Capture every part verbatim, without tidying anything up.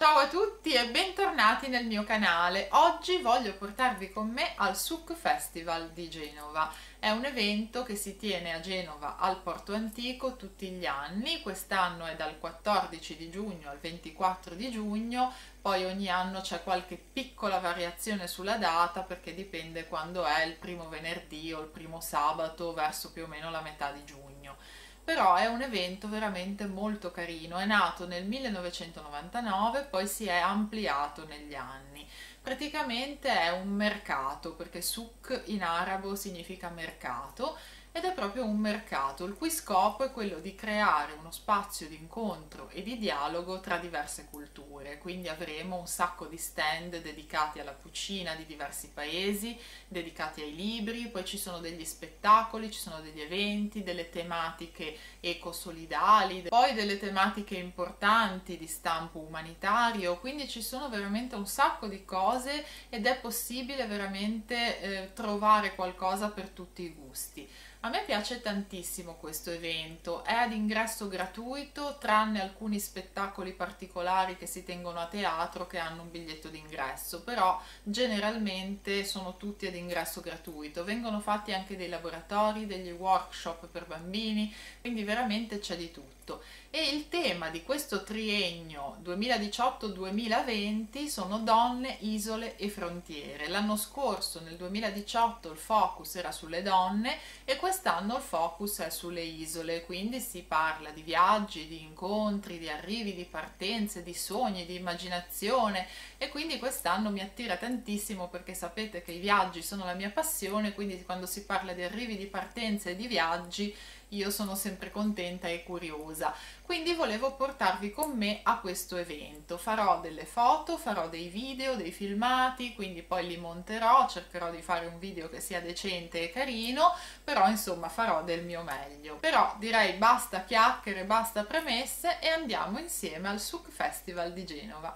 Ciao a tutti e bentornati nel mio canale. Oggi voglio portarvi con me al S U C Festival di Genova. È un evento che si tiene a Genova al Porto Antico tutti gli anni. Quest'anno è dal quattordici di giugno al ventiquattro di giugno, poi ogni anno c'è qualche piccola variazione sulla data perché dipende quando è il primo venerdì o il primo sabato verso più o meno la metà di giugno. Però è un evento veramente molto carino, è nato nel millenovecentonovantanove, poi si è ampliato negli anni. Praticamente è un mercato, perché souk in arabo significa mercato, ed è proprio un mercato il cui scopo è quello di creare uno spazio di incontro e di dialogo tra diverse culture. Quindi avremo un sacco di stand dedicati alla cucina di diversi paesi, dedicati ai libri, poi ci sono degli spettacoli, ci sono degli eventi, delle tematiche ecosolidali, poi delle tematiche importanti di stampo umanitario, quindi ci sono veramente un sacco di cose ed è possibile veramente eh, trovare qualcosa per tutti i gusti. A me piace tantissimo questo evento, è ad ingresso gratuito tranne alcuni spettacoli particolari che si tengono a teatro che hanno un biglietto d'ingresso, però generalmente sono tutti ad ingresso gratuito. Vengono fatti anche dei laboratori, degli workshop per bambini, quindi veramente c'è di tutto. E il tema di questo triennio duemiladiciotto duemilaventi sono donne, isole e frontiere. L'anno scorso, nel duemiladiciotto, il focus era sulle donne e quest'anno il focus è sulle isole, quindi si parla di viaggi, di incontri, di arrivi, di partenze, di sogni, di immaginazione, e quindi quest'anno mi attira tantissimo perché sapete che i viaggi sono la mia passione, quindi quando si parla di arrivi, di partenze e di viaggi io sono sempre contenta e curiosa. Quindi volevo portarvi con me a questo evento. Farò delle foto, farò dei video, dei filmati, quindi poi li monterò, cercherò di fare un video che sia decente e carino, però insomma farò del mio meglio. Però direi basta chiacchiere, basta premesse e andiamo insieme al S U C Festival di Genova.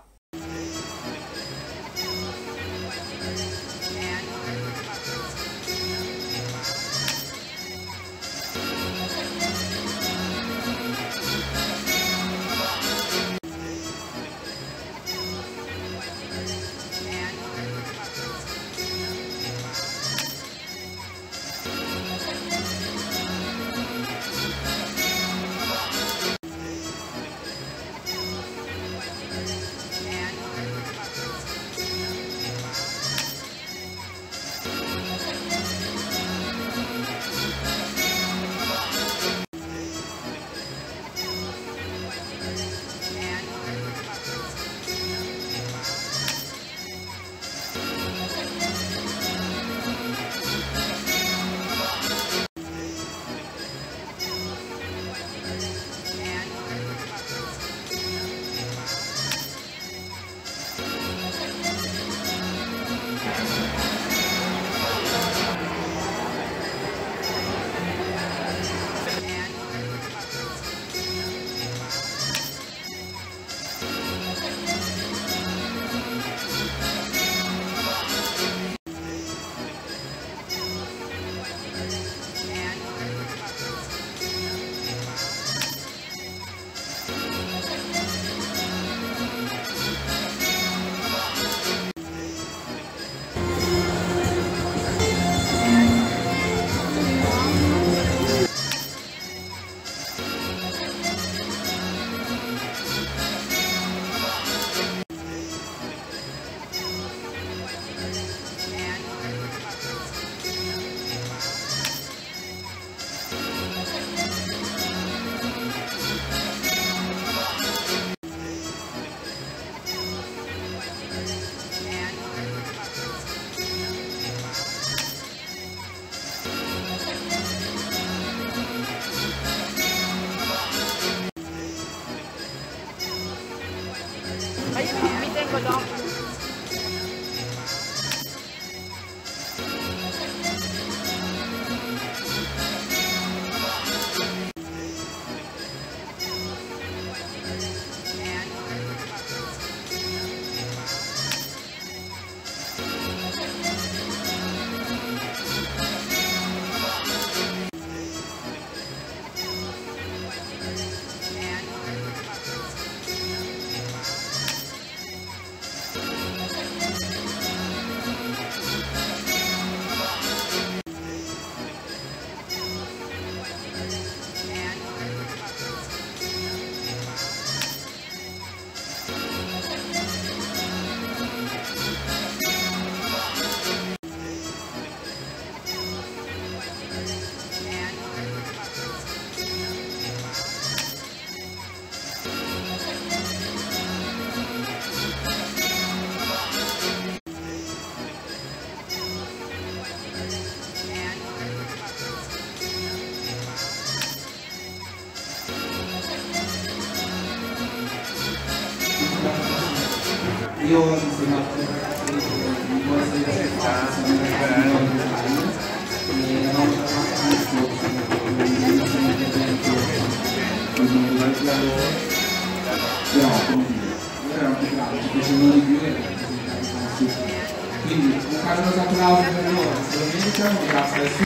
Ma io mi, mi tengo dopo. Io ho insegnato con ragazzi di buona università, siamo in Italia, e la nostra parte di scorso, quindi la loro, però come dire, loro erano più bravi, ci piacevano di più e erano più. Quindi un caloroso applauso per loro, se lo meritano, grazie.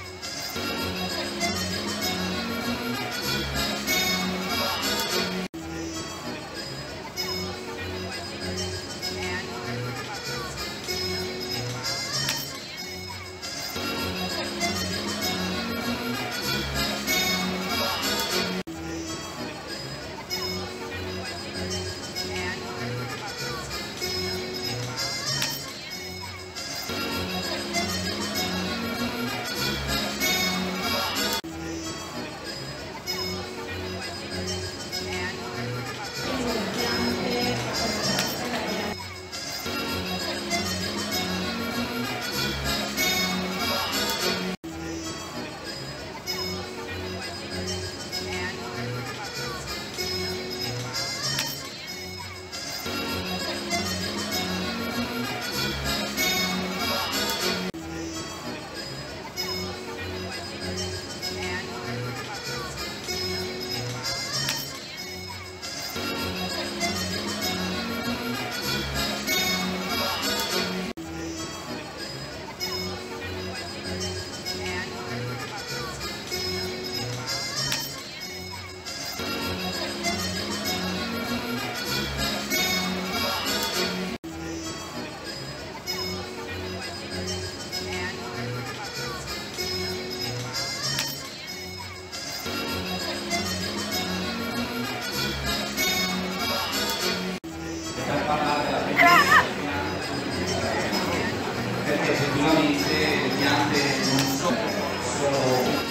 Perché effettivamente le piante non sono solo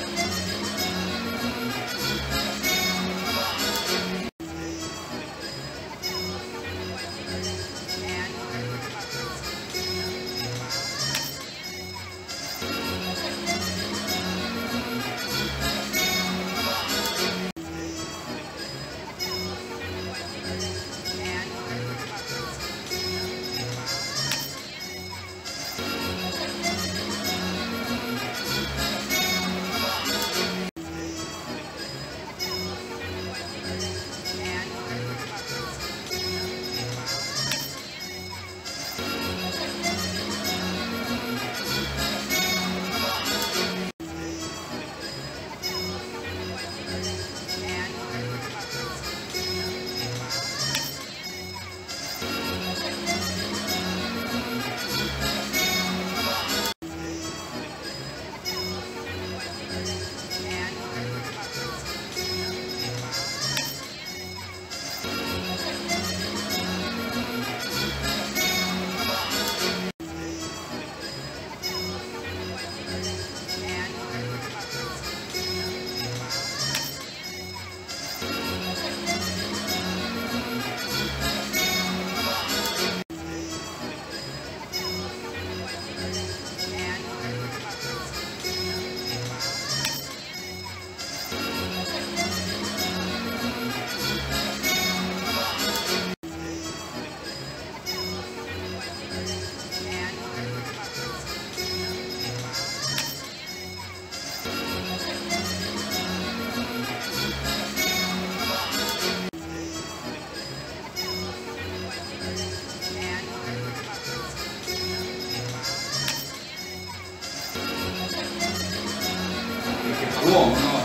l'uomo, no?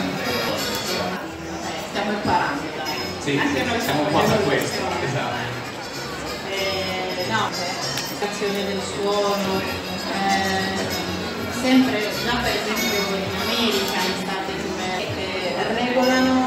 Stiamo imparando, dai. Sì, anche noi siamo qua per questo, esatto. Eh, no, l'azione del suono, eh, sempre, già per esempio in America, in stati come eh, regolano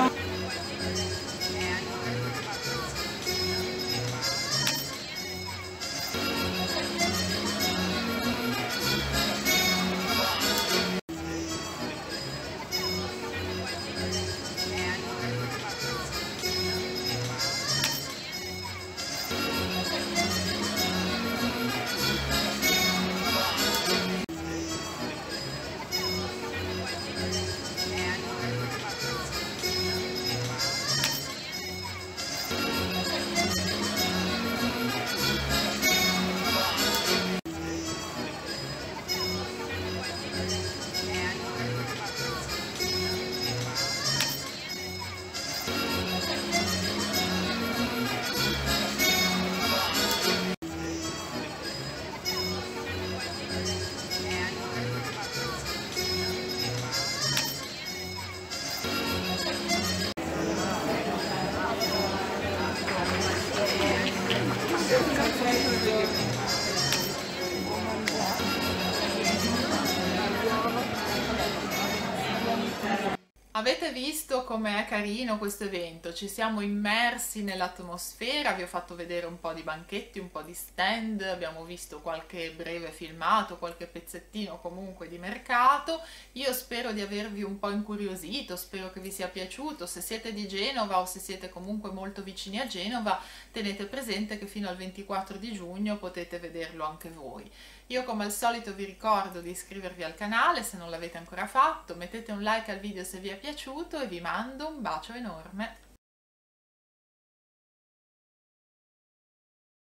Avete visto com'è carino questo evento? Ci siamo immersi nell'atmosfera, vi ho fatto vedere un po' di banchetti, un po' di stand, abbiamo visto qualche breve filmato, qualche pezzettino comunque di mercato. Io spero di avervi un po' incuriosito, spero che vi sia piaciuto. Se siete di Genova o se siete comunque molto vicini a Genova, tenete presente che fino al ventiquattro di giugno potete vederlo anche voi. Io come al solito vi ricordo di iscrivervi al canale se non l'avete ancora fatto, mettete un like al video se vi è piaciuto e vi mando un bacio enorme.